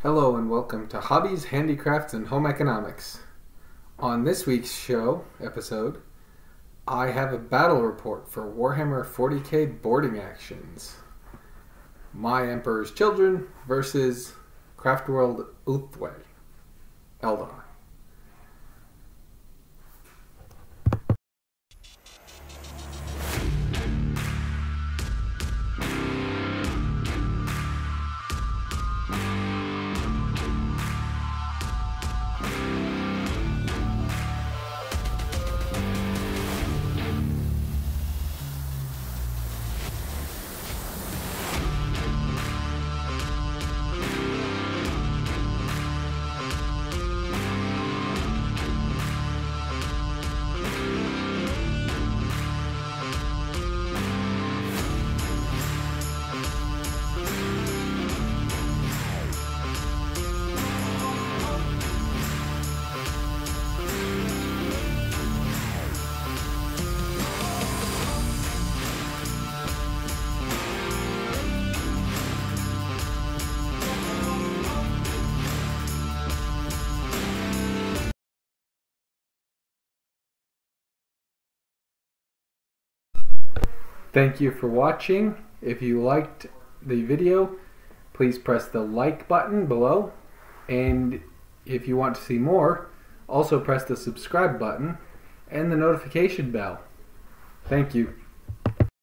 Hello and welcome to Hobbies, Handicrafts, and Home Economics. On this week's episode, I have a battle report for Warhammer 40k boarding actions. My Emperor's Children versus Craftworld Ulthwe. Eldar. Thank you for watching. If you liked the video, please press the like button below. And if you want to see more, also press the subscribe button and the notification bell. Thank you.